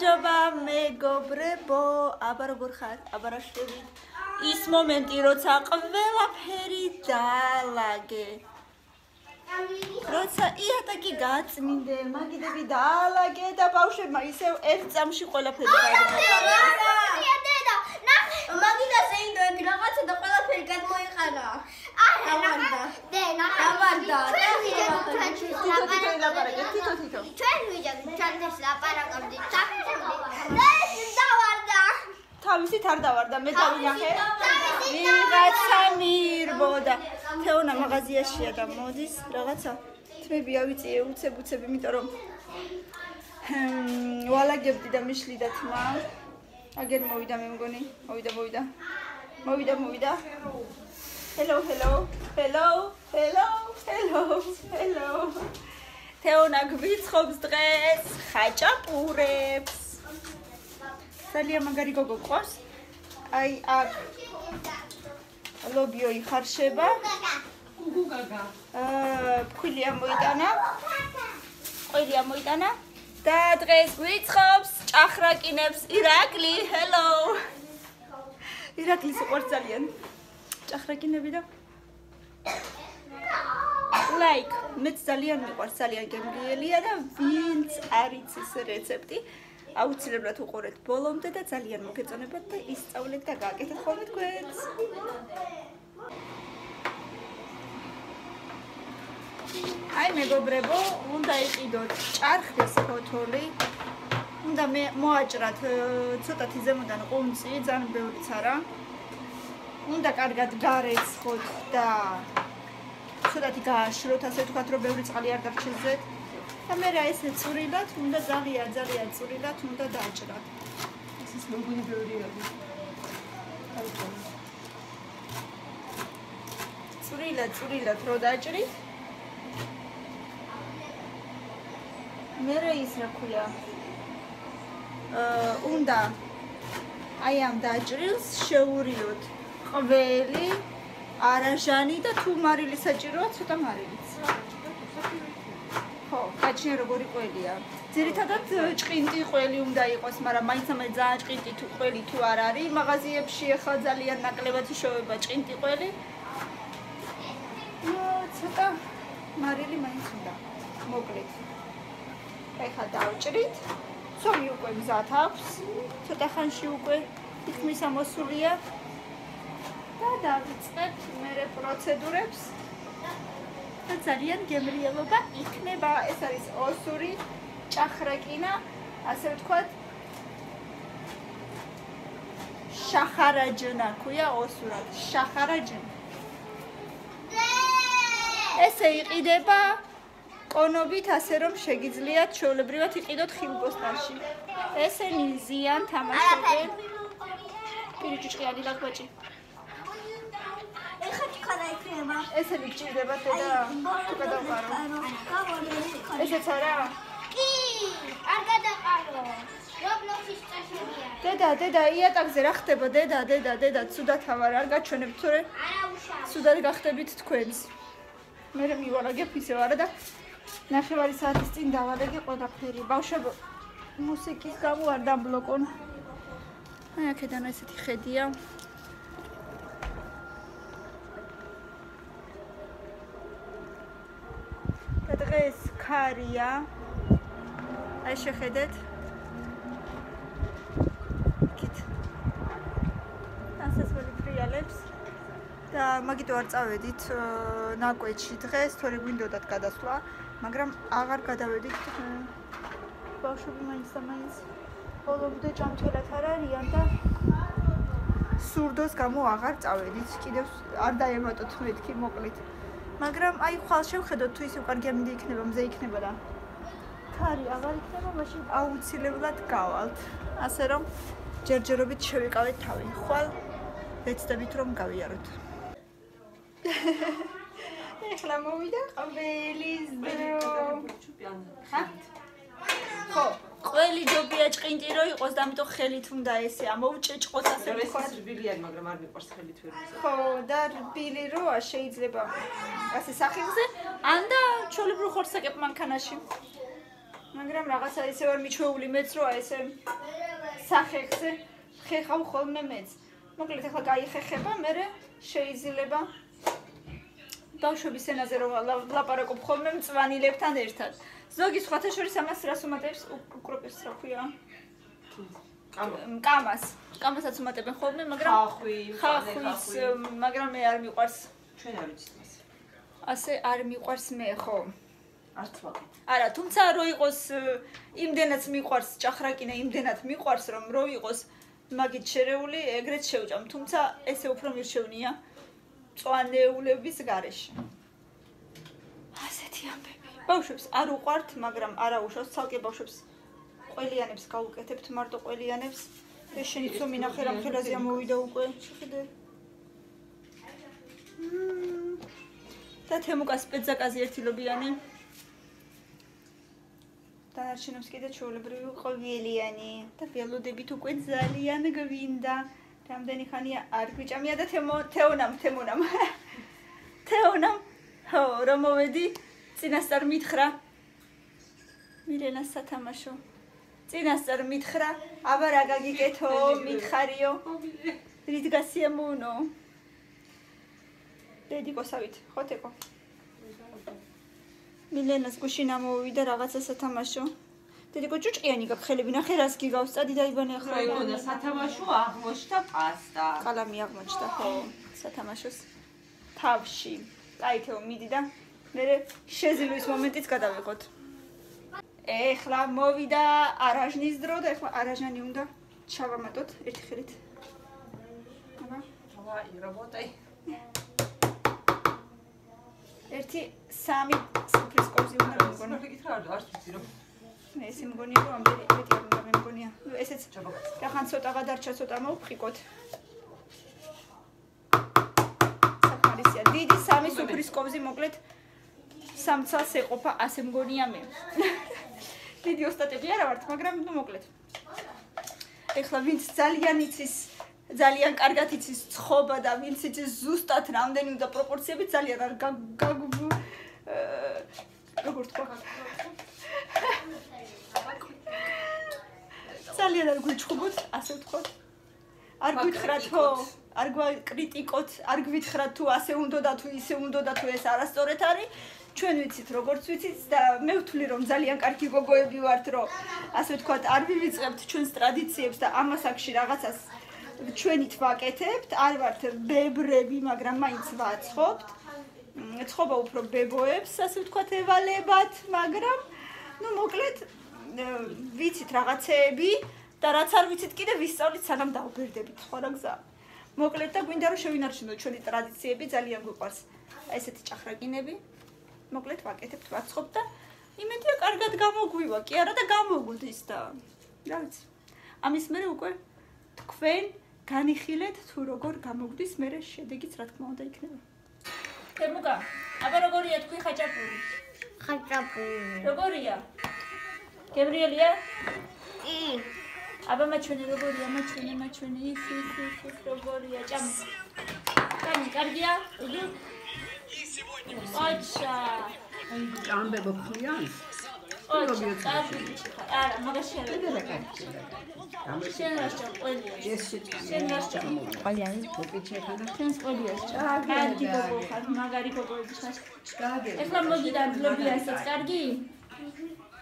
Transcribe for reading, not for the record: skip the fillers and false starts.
გამარჯობა მეგობრებო, აბა როგორ ხარ? აბა რა შევით? ის მომენტი, როცა ყველაფერი დაალაგე. როცა იატაკი გაწმინდე, მაგიდები დაალაგე და ბავშვებმა ისევ ერთ წამში ყველაფერი გადმოიყარა. დედა, ნახე, მაგიდა ზეინდოები რაღაცა და ყველაფერი გადმოიყარა. თავისით არ დავარდა, მე დავინახე. ვიღაცა მირბოდა. თეონა მაღაზიაშია და მოდის რაღაცა თმები ავიწიე უცებ, იმიტომ რომ ვალაგებდი და მიშლიდა თმა. აგერ მოვიდა მე მგონი, მოვიდა. Hello. თეონა გვიცხობს დღეს ხაჭაპურებს. ძალიან მაგარი გოგო ყავს. აი აქ ლობიო იხარშება. გუგაგა. ფქვილი ამოიტანა. და დღეს გვიცხობს ჭახრაკინებს ირაკლი. Hello. ირაკლის უყვარს ძალიან. ჭახრაკინები და ლაიქ, მეც ძალიან მიყვარს, ძალიან გემრიელია და ვინც არ იცის რეცეპტი, აუცილებლად უყურეთ ბოლომდე და ძალიან მოგეწონებათ და ისწავლეთ და გააკეთეთ ხოლმე თქვენს. აი მეგობრებო, უნდა იყიდოთ ჭარხის ფოთოლი. უნდა მოაჭრათ ცოტათი ზემოდან ყუნწი, ძალიან ბევრიც არა. უნდა კარგად გარეცხოთ და ცოტათი გააშროთ, ასე ვთქვათ, რომ ბევრი წყალი არ დარჩენზეთ. და მე რა ესე წვრილად, უნდა ძალიან წვრილად უნდა დააჭრათ. ეს ის მოგონი ბევრი არის. წვრილად რო დააჭრით. მე ის რა ქვია? უნდა აი ამ დაჭრილს შეურიოთ ყველი, არაჟანი და თუ მარილი საჭიროა, ცოტა მარილიც. ხო, გაჩნია როგორი ყველია. ძირითადად ჭყინტი ყველი უნდა იყოს, მაგრამ მაინც ძალიან ჭყინტი თუ ყველი თუ არ არის. მაღაზიებში ახლა ძალიან ნაკლებად იშოვება ჭყინტი ყველი. ცოტა მარილი მაინც უნდა. მოკლედ. ეხლა დავჭრით. ცომი უკვე მზად აქვს. ცოტა ხანში უკვე თითქმის ამოსულია. და დავიწყებთ მერე პროცედურებს და ძალიან გემრიელობა იქნება. ეს არის ოსური ჭახრაკინა, ასე ვთქვათ, შახარაჯნა ქვია ოსურად, შახარაჯნა. ესე იყიდება კონობით, ასე რომ შეგიძლიათ ჩვეულებრივად იყიდოთ ხილბოსტანში. ესენი ზიან თამაშობენ. პირი ჭუჭყი არის ლაგვაჭი. ესენი გჭირდება დედა, თუ გადავყარო. ესეც არა? კი, არ გადაყარო. რობლოქსის წაშებია. დედა, იატაკზე რა ხდება? დედა, ცუდად ავარ, არ გაჩვენებთ თორე? არაუშავ. ცუდად გახდებით თქვენს. მე მივალაგებ ისევ არა და ნახევარი საათის წინ დავალეგე ყველაფერი. ბავშვებო, მუსიკის გამო არ დამბლოკონ. აი აქედან ესეთი ხედია. დღეს ქარია. აი შეხედეთ. კით. ასასველი ფრიალებს და მაგიტო არ წავედით ნაკვეთში დღეს, თორე გვინდოდათ გადასვლა, მაგრამ აღარ გადავედით. ბავშვები მაინც ბოლომდე ჭამჩელად არ არიან და სურდოს გამო აღარ წავედით. კიდევ არ დაემატოთ მეთქი მოკლით. მაგრამ აი ხვალ შევხედოთ თუ ისე უკან გემდი იქნება, მზე იქნება და ქარი აღარ იქნება, მაშინ აუცილებლად გავალთ. ასე რომ ჯერჯერობით შევიკავეთ თავი. ხვალ ვეცდებით რომ გავიაროთ. ეხლა მოვიდა ყველის დრო. ხო, ყველი ჯობია ჭყინტი რო იყოს და ამიტომ ხელით უნდა ესე ამოვჭეჭყოთ, ასე ვთქვათ. რბილია, მაგრამ არ მიყვარს ხელით ვერ ვიზა. ხო, და რბილი როა შეიძლება ასე სახილზე, ან და ჩვეულებრივ ხორცაკებ მანქანაში. მაგრამ რაღაცა ისე ვარ მიჩვეული მეც რა ესე სახეხზე ხეხავ ხოლმე მეც. მოკლედ ახლა გაიხეხება, მერე შეიძლება ბავშვების ენაზე რომ ლაპარაკობ ხოლმე მწვანილებთან ერთად. ზოგი სხვათა შორის ამას რას უმატებს უკროპეს რა ქვია? კამასაც უმატებენ ხოლმე, მაგრამ ხახვიც, მაგრამ მე არ მიყვარს. ჩვენ არ ვიცით მას. ასე არ მიყვარს მე ხო? არც ვაკეთებ. არა, თუმცა რო იყოს იმდენად მიყვარს ჭახრაკინა, იმდენად მიყვარს რომ რო იყოს მაგით შერეული, ეგრეთ შევჭამ, თუმცა ესე უფრო მირჩევნია მწვანეულების გარეშე. ასეთი ამბები. ბავშვებს არ უყვართ, მაგრამ არა უშავს ცალკე ბავშვებს ყველიანებს გავუკეთებთ, მარტო ყველიანებს. ეს შენიც რომ მინახე რამ ხელაზეა მოვიდა უკვე, შეხედე. და თემუკას პეცაკაზი ერთილობიანი. დანარჩენებს კიდე ჩვეულებრივი ყოველიანი და ველოდებით უკვე ძალიან გვინდა. რამდენი ხანია არ გვიჭამია და თეონამ. თეონამ, ხო, რომ მოვედი, წინასწარ მითხრა. მირენას სათამაშო. წინასწარ მითხრა, აბა რა გაგიკეთო, მითხარიო. რით გასიამოვნო. დედიკოსავით, ხოთეკო. მილენას გუშინ ამოვიდა რაღაცა სათამაშო. დედიკო ჭუჭყიანი გაქვს ხელები, ნახე რას გიგავს, წადი დაიბანე ახლა. მეგონა სათამაშო აღმოჩნდა პასტა. ყალამი აღმოჩნდა, ხო, სათამაშოს თავში. კაითეო მიდი და მე შეზილვის მომენტიც გადავიღოთ. ეხლა მოვიდა არაჟნის დრო და ეხლა არაჟანი უნდა ჩავამატოთ ერთი ხელით. აბა, ვაი, რობოტი. ერთი სამი სუფრის კოვზი უნდა მიგონო. მეკითხა არც ვიცი რომ მე ესე მგონია რომ ამდენი მეტი არ უნდა მეგონია. ესეც რახან ცოტაღა დარჩა, ცოტა მოვფრიკოთ. საკმარისია. დიდი სამი სუფრის კოვზი მოკლედ სამცალს ეყოფა, ასე მგონია მე. დიდი ოსტატები არა ვართ, მაგრამ ნუ მოკლედ. ეხლა ვინც ძალიან იცის, ძალიან კარგად იცის ცხობა და ვინც იცის ზუსტად რამდენი უნდა პროპორციები, ძალიან არ როგორ თქვა? ძალიან არ გვიჩხუბოთ, ასე ვთქვათ. არ გვითხრათ ხო? არ გვაკრიტიკოთ, არ გვითხრათ თუ ასე უნდა და თუ ისე უნდა და თუ ეს არასწორად არის. ჩვენ ვიცით როგორც ვიცით და მე ვთვლი რომ ძალიან კარგი გოგოები ვართ, რომ ასე ვთქვათ, არ ვივიწყებთ ჩვენს ტრადიციებს და ამასაკში რაღაცას ჩვენით ვაკეთებთ, არ ვართ ბებრები, მაგრამ მაინც ვაცხობთ. ცხობა უფრო ბებოებს, ასე ვთქვათ, ევალებათ, მაგრამ ნუ მოკლედ ვიცით რაღაცეები და რაც არ ვიცით კიდე ვისწავლით სანამ დავბერდებით, ხო რა გზა. მოკლედ და გვინდა რომ შევინარჩუნოთ ჩვენი ტრადიციები, ძალიან გვიყვარს ესეთი ჭახრაკინები. მოკლედ ვაკეთებთ, ვაცხობთ და იმედია კარგად გამოგვივა, კი არა და გამოვგოდეს და რა ვიცი. ამის მერე უკვე თქვენ განიხილეთ თუ როგორ გამოგვდის, მერე შედეგიც რა თქმა უნდა იქნება. თემუკა, აბა როგორია თქვი ხაჭაპური? ხაჭაპური. როგორია? გებრიელია? კი. აბა მაჩვენე როგორია, მაჩვენე, ის როგორია, ჭამი. ჭამი, კარგია? იგი? ოჩა. ჭამბებო ხიან? ოჩა, კარგი. არა, მაგას შეიძლება. შენ რა ჭამ, ყველია. შენ რა ჭამ? ყველია, მოკიჩე ხანდა. შენს ყველია ჭამ. კარგი გოგო ხარ, მაგარი გოგოები ხარ. ეხლა მოგიდა მძლობია ესეც, კარგი?